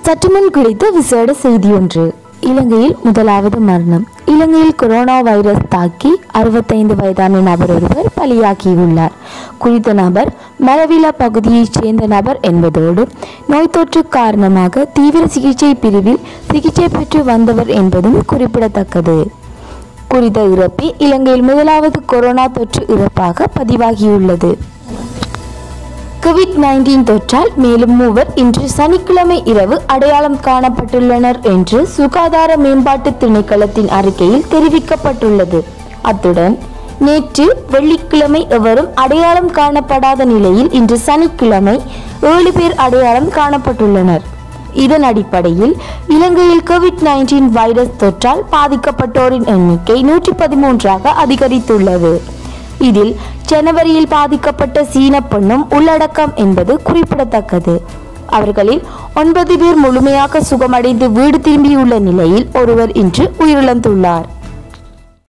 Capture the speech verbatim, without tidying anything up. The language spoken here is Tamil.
சற்றுமுன் குறித்த விசேட செய்தி ஒன்று. இலங்கையில் முதலாவது மரணம். இலங்கையில் கொரோனா வைரஸ் தாக்கி அறுபத்தைந்து வயதான நபர் ஒருவர் பலியாகியுள்ளார். குறித்த நபர் மரவில பகுதியைச் சேர்ந்த நபர் என்பதோடு நோய் தொற்று காரணமாக தீவிர சிகிச்சை பிரிவில் சிகிச்சை பெற்று வந்தவர் என்பதும் குறிப்பிடத்தக்கது. குறித்த இறப்பு இலங்கையில் முதலாவது கொரோனா தொற்று இறப்பாக பதிவாகியுள்ளது. கோவிட் பதினைந்து தொற்றால் மேலும் மூவர் இன்று சனிக்கிழமை இரவு அடையாளம் காணப்பட்டுள்ளனர் என்று சுகாதார மேம்பாட்டு திணைக்களத்தின் அறிக்கையில் தெரிவிக்கப்பட்டுள்ளது. அத்துடன் நேற்று வெள்ளிக்கிழமை எவரும் அடையாளம் காணப்படாத நிலையில் இன்று சனிக்கிழமை ஏழு பேர் அடையாளம் காணப்பட்டுள்ளனர். இதன் அடிப்படையில் இலங்கையில் கோவிட் பதினைந்து வைரஸ் தொற்றால் பாதிக்கப்பட்டோரின் எண்ணிக்கை நூற்றி பதிமூன்றாக அதிகரித்துள்ளது. இதில் ஜனவரியில் பாதிக்கப்பட்ட சீன பெண்ணும் உள்ளடக்கம் என்பது குறிப்பிடத்தக்கது. அவர்களில் ஒன்பது பேர் முழுமையாக சுகமடைந்து வீடு திரும்பியுள்ள நிலையில் ஒருவர் இன்று உயிரிழந்துள்ளார்.